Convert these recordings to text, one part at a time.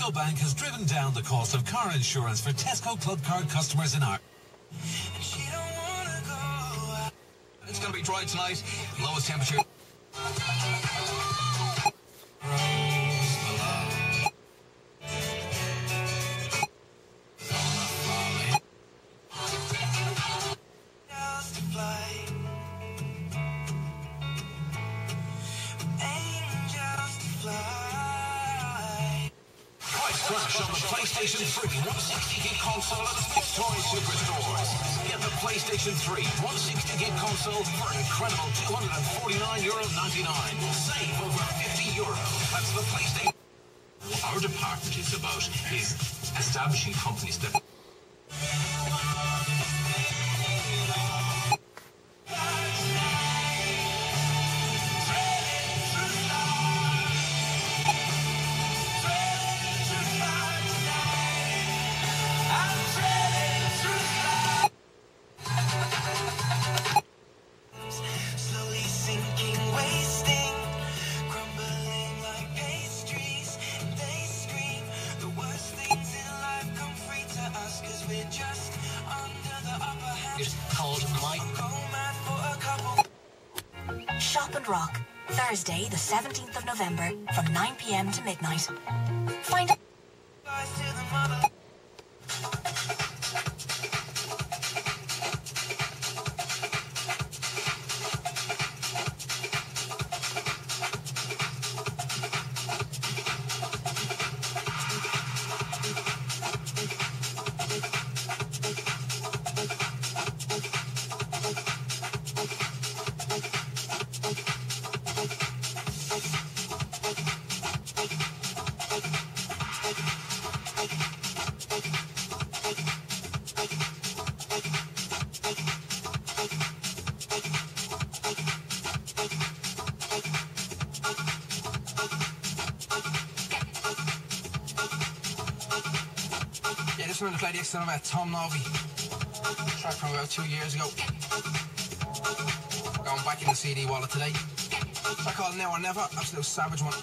Biobank has driven down the cost of car insurance for Tesco Club Card customers in Ireland. It's going to be dry tonight. Lowest temperature. Crash on the PlayStation 3 160-gig console at Smith's Toys Superstores. Get the PlayStation 3 160-gig console for an incredible €249.99. Save over €50. That's the PlayStation. Our department is about establishing companies that Shop and Rock, Thursday the 17th of November from 9 p.m. to midnight. Find This one to play the extent about Tom Novi. Track from about 2 years ago. Going back in the CD wallet today. Track called Now or Never. Absolute savage one.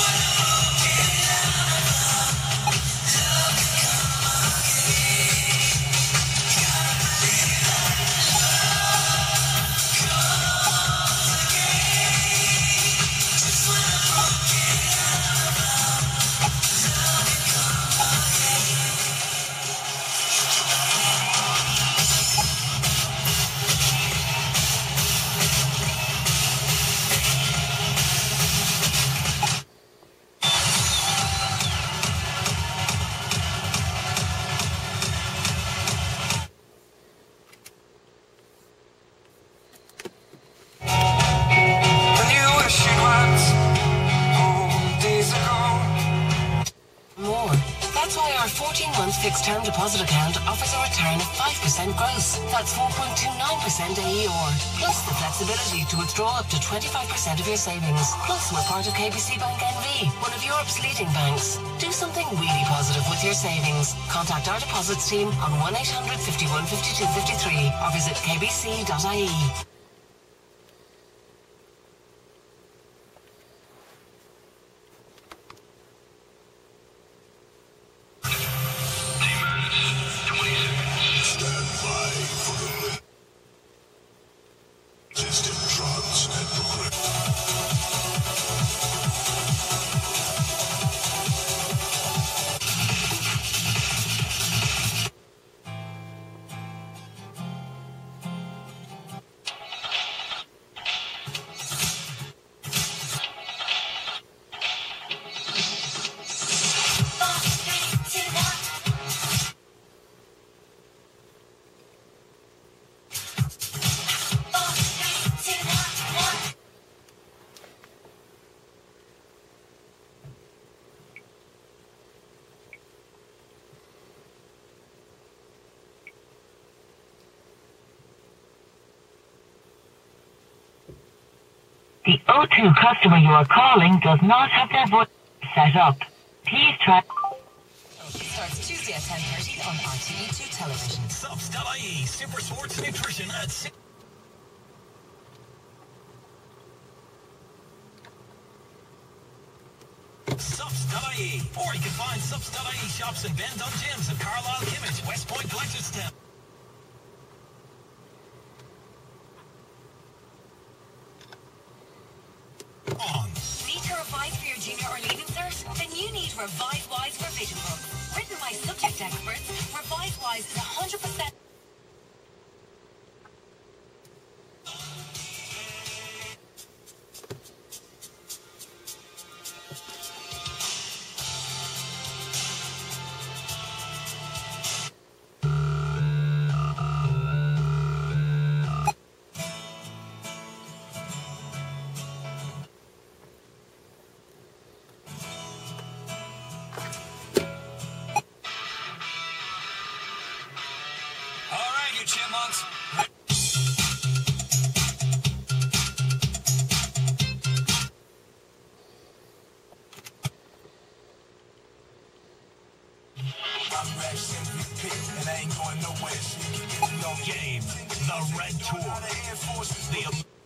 Fixed-term deposit account offers a return of 5% gross. That's 4.29% AER. Plus the flexibility to withdraw up to 25% of your savings. Plus we're part of KBC Bank NV, one of Europe's leading banks. Do something really positive with your savings. Contact our deposits team on 1-800 51 52 53 or visit kbc.ie. The O2 customer you are calling does not have their voice set up. Please try... Starts Tuesday at 10:30 on RTE2 television. Subs.ie, Super Sports Nutrition at 6. Subs.ie, or you can find Subs.ie shops in Ben Dungeons and Carlisle, Kimmage, West Point, Blanchardstown. Need to revise for your junior or leaving cert? Then you need Revise Wise Revision Book. Written by subject experts, Revise Wise is 100%... Chipmunks. Game, the Red Tour,